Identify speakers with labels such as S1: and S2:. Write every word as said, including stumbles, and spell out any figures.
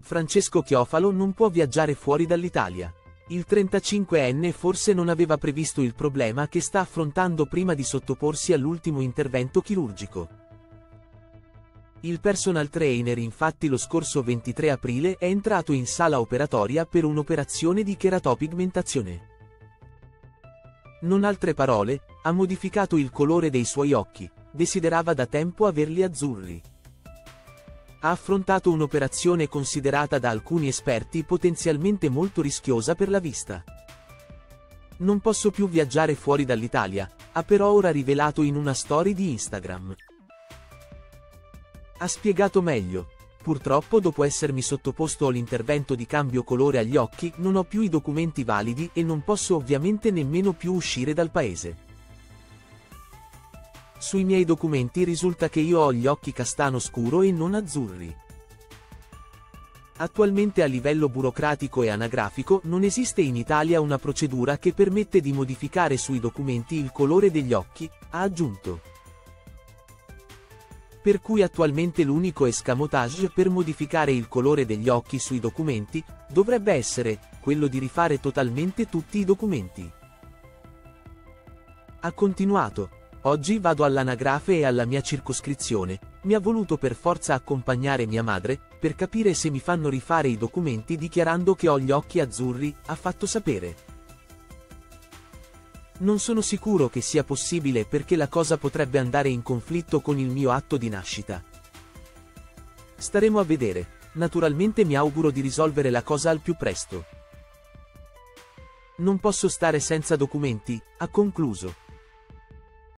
S1: Francesco Chiofalo non può viaggiare fuori dall'Italia. Il trentacinquenne forse non aveva previsto il problema che sta affrontando prima di sottoporsi all'ultimo intervento chirurgico. Il personal trainer infatti lo scorso ventitré aprile è entrato in sala operatoria per un'operazione di cheratopigmentazione. Non altre parole, ha modificato il colore dei suoi occhi, desiderava da tempo averli azzurri. Ha affrontato un'operazione considerata da alcuni esperti potenzialmente molto rischiosa per la vista. Non posso più viaggiare fuori dall'Italia, ha però ora rivelato in una story di Instagram. Ha spiegato meglio: purtroppo dopo essermi sottoposto all'intervento di cambio colore agli occhi non ho più i documenti validi e non posso ovviamente nemmeno più uscire dal paese. Sui miei documenti risulta che io ho gli occhi castano scuro e non azzurri. Attualmente a livello burocratico e anagrafico non esiste in Italia una procedura che permette di modificare sui documenti il colore degli occhi, ha aggiunto. Per cui attualmente l'unico escamotage per modificare il colore degli occhi sui documenti dovrebbe essere quello di rifare totalmente tutti i documenti. Ha continuato: oggi vado all'anagrafe e alla mia circoscrizione, mi ha voluto per forza accompagnare mia madre, per capire se mi fanno rifare i documenti dichiarando che ho gli occhi azzurri, ha fatto sapere. Non sono sicuro che sia possibile perché la cosa potrebbe andare in conflitto con il mio atto di nascita. Staremo a vedere, naturalmente mi auguro di risolvere la cosa al più presto. Non posso stare senza documenti, ha concluso.